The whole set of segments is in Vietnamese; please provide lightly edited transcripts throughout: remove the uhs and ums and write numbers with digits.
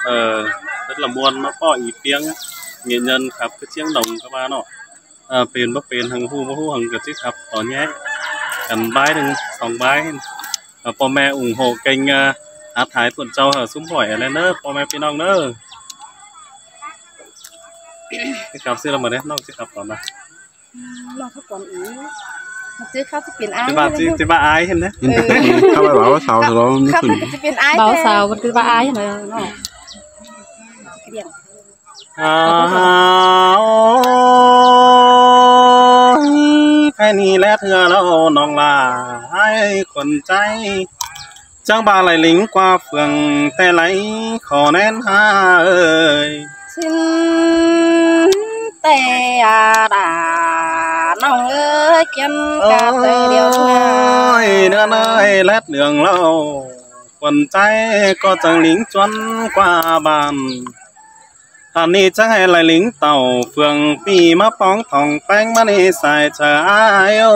rất là buồn nó có ý tiếng nghệ nhân khắp cái chiếng đồng các bạn nóเป็นบ่เป็นหังหูบ่ฮู้หังก็สิครับตอนนี้กันบายหนึง2บายพ่อแม่ủng hộ kênh Hát Thái Thuận Châu ởซุ้มhỏi lên ด้อพ่อแม่พี่น้องเด้อครับซื้อเรามาได้นอกสิครับก่อนนะนอกเขาก่อนอีมันซื้อเขาจะเปลี่ยนอ้ายจะบ้าอ้ายเห็นนะเข้าไปบอกว่าสาวเราไม่ขึ้นจะเปลี่ยนอ้ายเบาสาวมันคือว่าอ้ายเนาะเนาะแค่นี้แหละเธอแล้วน้องลาให้คนใจจ้างบาไหลลิงกว่าเฟืองแต่ไหลขอแน่นหาเอ้ย xinแต่ด่าน้องเอ้ยเก็บกาเตยเดียวนะเนื้อเนยแลดเหลืองเล่าคนใจก็จังลิงจวนกว่าบานตอนนี้จะให้ไหลลิงเต่าเฟืองปีมาป้องทองแป้งมันให้ใส่เธออายโอ้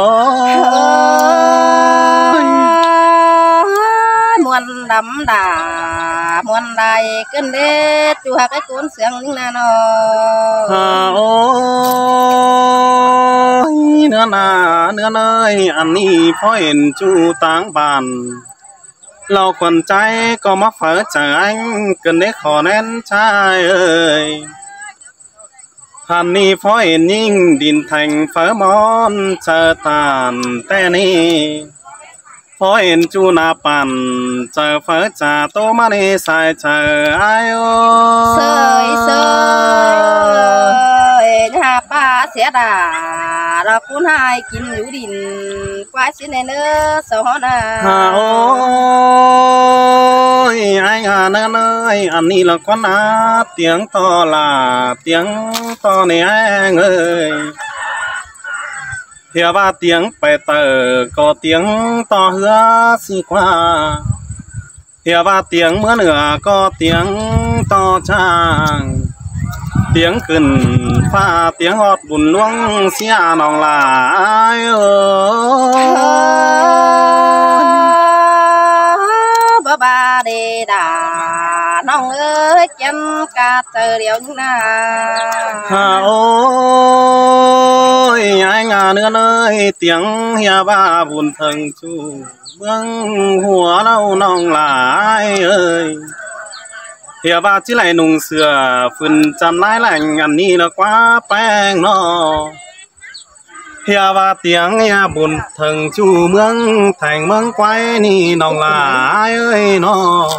มวนดำด่ามวนใดเกินเด็ดจูหักไอ้กุนเสียงนิ่งนาโนโอ้ยเนื้อนาเนื้อเนยอันนี้พ่อเห็นจูต่างบ้านเราคนใจก็มาเฝอใจเกินได้ขอแน่นชายเอ้ยพันนี้พ่อเห็นยิ่งดินแทงเฝอมอนเจอตานแต่นี่พอเห็นจูนาปันเจอเฝอจ่าโตมาในสายเจอไอโอเสยเสยหาป้าเสียดาเราคุณให้กินอยู่ดินควายเสียในเนื้อสอนาโอ้ยไอ้งานเนยอันนี้ละคนอาเตียงต่อลาเตียงต่อในแองเอ้ยเฮียว่าเตียงไปเตอก็เตียงต่อเหือสิกว่าเฮียว่าเตียงเมื่อเหนือก็เตียงต่อช่างเตียงขึ้นฟ้าเตียงอดบุญล่วงเสียน้องลายบ่บาเดดาน้องเอ้ยจำกาเจอเดียวนะโอ้ยไอ้งานเนื้อเนยเตียงเฮียบ้าบุญเทิงจูเมืองหัวเราน้องลายเอ้ยเฮียบ้าที่ไหลนุ่งเสื้อฝุ่นจำนายแหล่งอันนี้ละกว่าแป้งนอเฮียว่าเตียงเฮียบุญเทิงจูเมืองแทงเมืองไกวนี่น้องลายเอ้ยนอ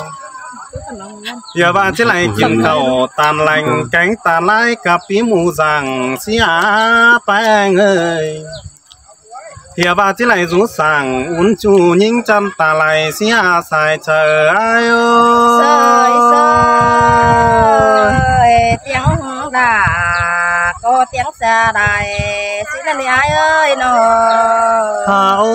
อย่าว่าที่ไหลกินข้าวตามแหล่งแกงตาไล่กับปีหมูสังเสียแป้งเอ้ยอย่าว่าที่ไหลรู้สั่งอุ่นจูยิ่งจำตาไหลเสียสายเจอไอ้โอ้เสยเสยเตียงด่าก็เตียงสาได้สินั่นนี่ไอ้เอ้ยน้องโอ้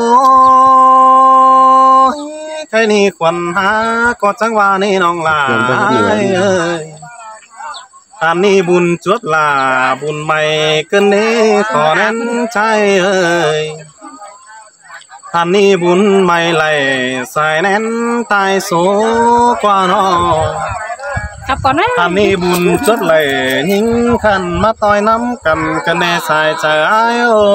ใครนี่ควันหาก็จังว่านี่น้องลาเอ้ยอันนี้บุญจวดลาบุญใหม่เกินนี้ขอแน่นใจเอ้ยอันนี้บุญใหม่ไหลสายแน่นตายโซกว่าน้องครับก่อนนะอันนี้บุญจดเลยยิ่งขันมาต่อยน้ำกันแน่สายใจโอ้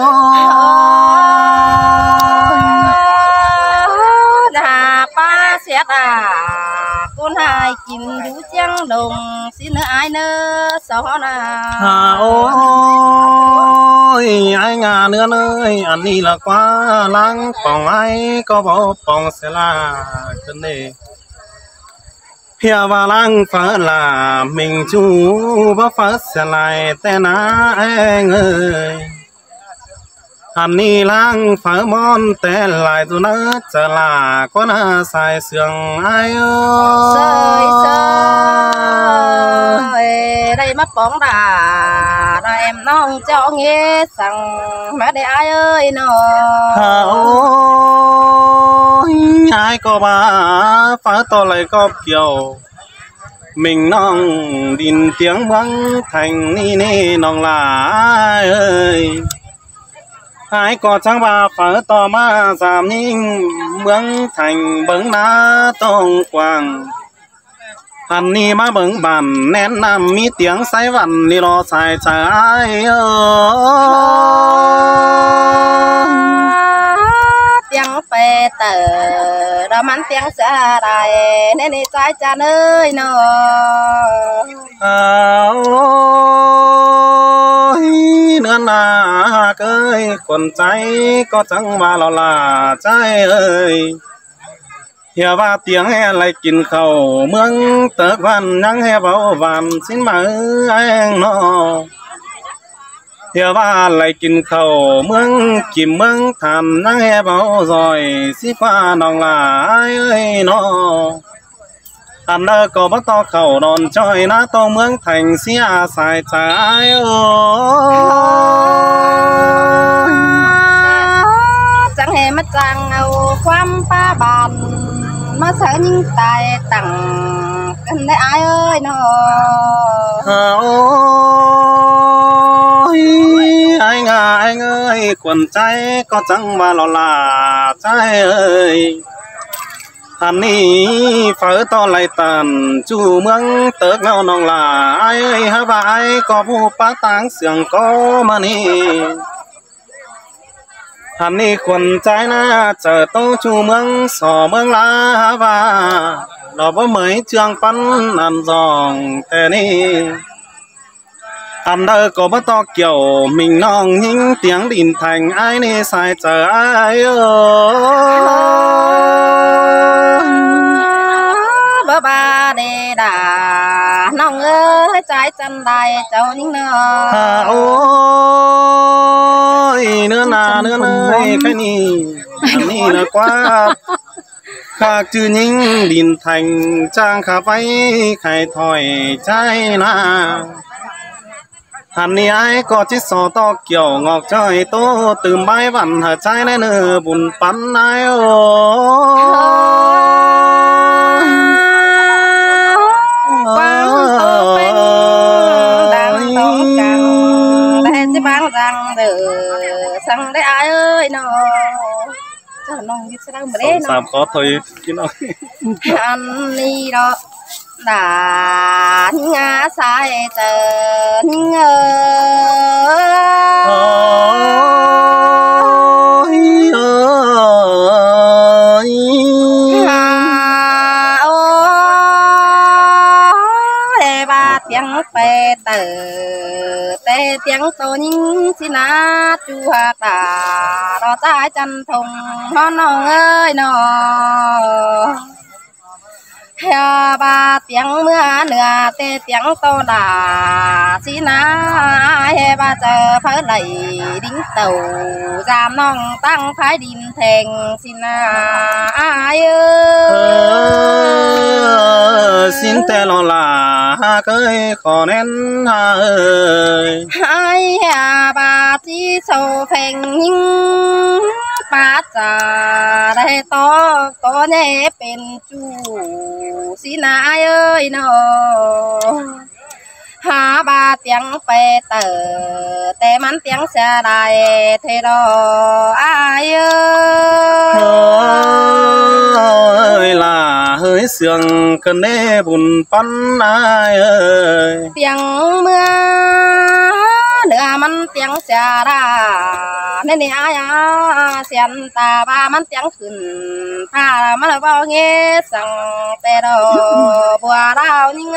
เสียดาคุณให้กินอยู่เจียงดงสิเนื้อไอเนื้อสอนาโอ้ยไองาเนื้อเนยอันนี้ละกว่าล้างป่องไอก็บอกป่องเสลาขึ้นเน่เพียว่าล้างฟ้าลามิงจูบ่ฟ้าเสลายแต่นาเองเอ้ยอันนี้ล้างฝามอนแต่ลายตัวนั้นจะลาก็น่าใส่เสียงไอ้เสยเสยได้มาป้องด่าได้เอ็มน้องเจ้าเงี้ยสั่งมาได้ไอ้เอ้ยน้องโอ้ยไอ้ก็มาฟ้าต่อไหลก็เกี่ยวmìnhน้องดินเตียงวังthànhนี่นี่น้องลาเอ้ยหายก็จังว่าฝ่าต่อมาสามนิ่งเมืองthànhเบิ้งหน้าต้องกว้างอันนี้มาเบิ่งบันแนะนำมีเตียงสายวันนี่รอสายชาย tiếng pe tờ đó mắn tiếng xa đài nên đi trái cha nơi nó nữa là cái quần trái có chẳng mà lo là trái ơi hiểu ba tiếng he lại kín khẩu mương tớ văn nhang he bảo vàm xin mà anh nó hiểu ba lại kín khẩu mương kìm mương thầm nhang he bảo rồi xí qua nòng là ai ơi nó anh đã có bắt to khẩu đòn chơi ná to mương thành xí à xài trái ơi chẳng hề mất chẳng ngầu khoăm pa bàn mà sợ những tài tặng cần đấy ai ơi nó ôi anh ơi quần trái có chẳng mà lo là trái ơi anh đi phở to lại tàn chú mương tớ ngao nòng là ai ơi hả vai có vụ phá táng sườn có mà ni anh đi quần trái na chờ tô chú mương sò mương lá và đó với mấy trường bắn ăn giòn thế ni anh đã có bắt to kiểu mình nong những tiếng đình thành ai nè sai chờ ai bơ ba đề đà nong ơi trái chân đài cháu những nó ôi nữa ơi cái này là quá khác chứ những đình thành trang khá váy khai thỏi trái na hắn ni ai có chiếc sò to kiểu ngọc trời tô từ bãi vằn hở trái này nửa bùn bắn ai rằng sang đấy ai ơi nó cho nó như thế nào mà đấy nó khó thôi chứ nó anh đi đó đã ngã sai tờ tiếng pe tờ tê tiếng tô những xin á chu hạt đà đó trái chân thùng hòn nong ơi nó hè ba tiếng mưa nửa tê tiếng tô đà xin á hè ba chờ phơi lầy đính tàu giam nong tăng phái đinh thành xin ai ơi xin tê lo là cái khó nên ơi ai hà bà chỉ sầu phèn nhưng bà trà đây to có nhẹ bên chu xin ai ơi nó hà bà tiếng pe tờ tê mắn tiếng xe đài thế đó ai ơi là hơi sương cần đê bùn bắn ai ơi tiếng mưa nửa mắn tiếng xe đà nên đi ai xem ta ba mắn tiếng khẩn pha mà là bao nghe rằng tê đó bùa đau nhưng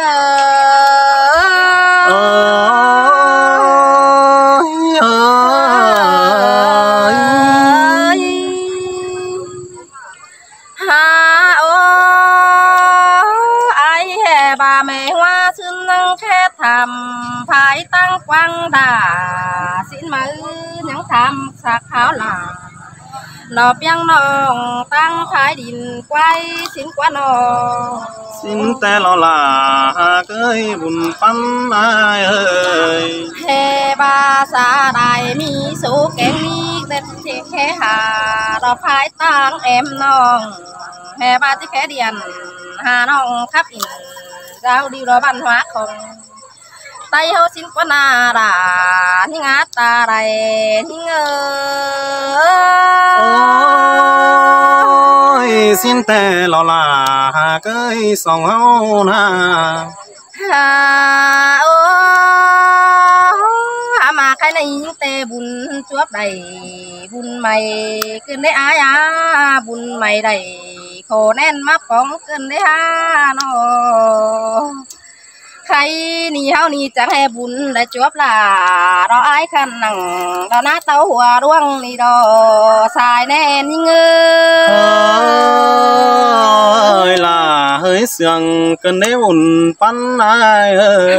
bà mẹ hoa xuân khét thầm phải tăng quang đà xin mời những thầm sạc hảo là lò biang nòng tăng thái đình quay xin quá nò xin tê lo là cái bùn bắn ai ơi hè ba xa đài mi số kén mi tết thế khé hà đó phải tăng em nòng hè ba chiếc khé điện hà nòng khắp in giao đi đó văn hóa không tay hô xin quá na đà những át ta đây những ơi xin tè lò là cái sòng hao na mà cái này những tê bùn chuốc đầy bùn mày cơn đấy ai á bùn mày đầy khổ nên mắc bóng cơn đấy ha nóใครนี่เฮานี่จังให้บุญได้จบล่ะเราอ้ายคันนังเราหน้าเต้าหัวร่วงนี่ดอสายแน่นี่เง ơi là hơi sương cơn đấy buồn pan ai ơi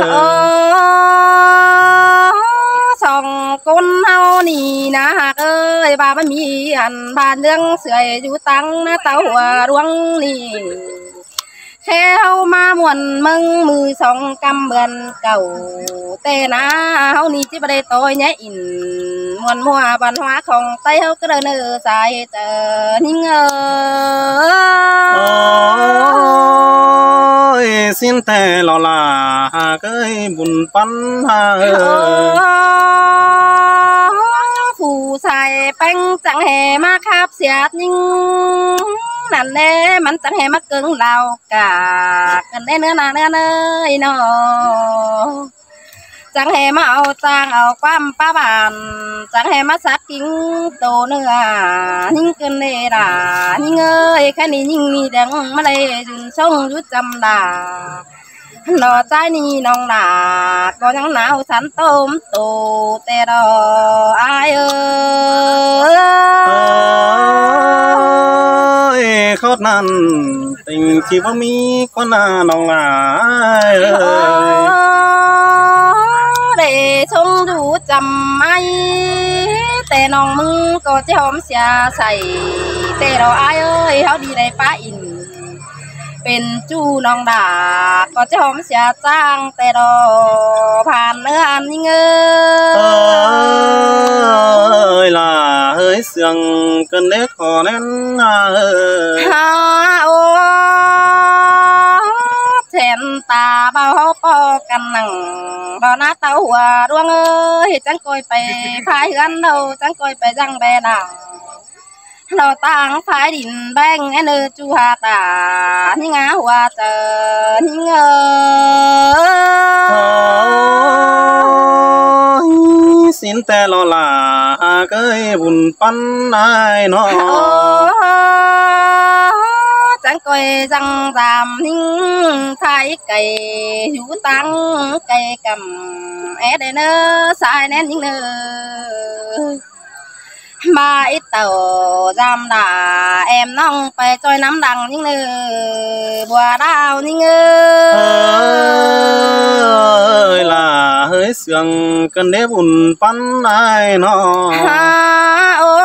สองคนเฮานี่นะหากเอ้ยว่ามันมีอันบ้านเรื่องเสื่อยอยู่ตังหน้าเต้าหัวร่วงนี่แค่เฮามาม่วนมึงมือสองกำเบือนเก่าแต่นะเฮานี่จิบ่ได้โตยแย่อินม่วนมัวบันหัวของไตเฮาก็เดินสายเจอนิ่ง ơi xin tè lò là cái buồn pan ha ผู้ชายแป้งจังแห่มาคาบเสียดนิ่งนั่นแน่มันจังแห่มาเกิงเรากะกันได้เนื้อนาเนื้อเนยเนาะจังแห่มาเอาจางเอาความป้าบานจังแห่มาสักกิ้งโตเนื้อนิ่งเกินเลยด่านิ่งเอ้ยแค่นี้นิ่งมีแดงมาเลยยืนส่งยุดจำด่าหล่อใจนี่น้องด่าก็ยังหนาวสันต้มโตแต่ดออายเอ้ย khót nan tình chỉ có mi con nòng ai để sông đủ chầm aiแต่น้องมึงก็จะหอมเสียใส่แต่เราอายเอ้ยเขาดีได้ป้าอินเป็นจู้น้องด่าก็จะหอมเสียจ้างแต่เราผ่านเนื้ออันยิ่ง ơi là hơi sương cơn đế khó nên ฮาโอแทนตาเบาเขาปอกันหนังบ่หน้าเต้าหัวดวงเอ้ยจังกอยไปพายกันเราจังกอยไปจังแบด่างเราตั้งพายดินแบงไอ้เนื้อจูหาตานี่งาหัวเจอนี่เง xin tè lo là cái buồn pan ai nó จังกอยจังตามนิ่งพายไก่หิวตังไก่กำเดเนอสายแน่นยิ่งเนอมาít tàu giam đà em nongไปtrôi nắm đằng những nơi bùa đào những ơi là hơi sương cơn đế buồn pan ai nó ô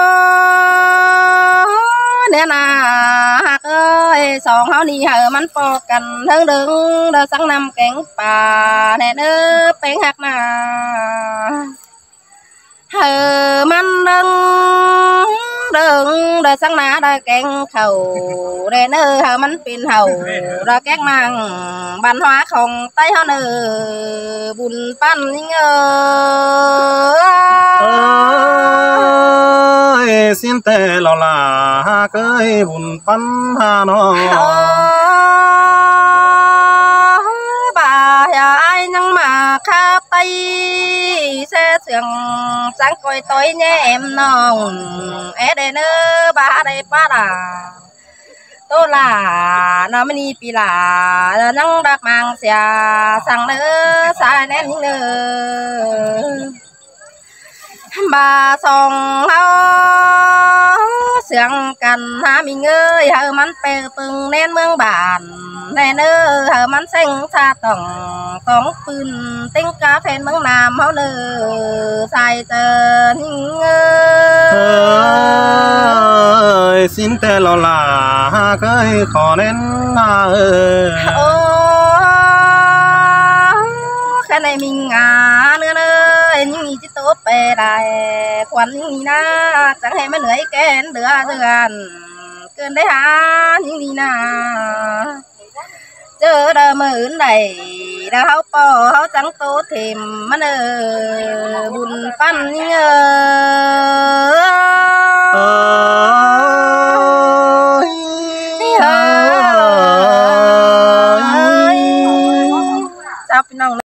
nè na hạc ơi sòng háo đi hờ mắn po cần thương đứng đỡ sáng năm cánh bà nè đỡ bén hạc na hờ mắn đứng đỡ sáng ná đỡ cánh khẩu để nỡ hờ mắn pin hầu đỡ các mang bàn hóa không tay hao nỡ buồn pan những ơi xin tè lo là cái buồn pan ha nó bà ai nhưng mà khá tay xe trường sáng coi tối nhé em nòng để nơ bà đây bà đà tôi là nó mới đi pi là nắng đặc mang xe sang nữa sai nén những nữa bà song hao sương cần ha mình ơi hờ mắn pe pưng nên mương bản này nơ hờ mắn xanh xa tổng tổng pưn tính cà phê mương nam hao nơ sai chờ những ơi xin tè lo là cái khó nên cái này mình nữa ơi những gì chứ tốt về đại quan những na chẳng hay mấy người kén đứa dần cơn đấy ha những gì na chờ đợi mưa này đã háo po háo trắng tốt thêm mà nơ buồn pan những พี่น้อง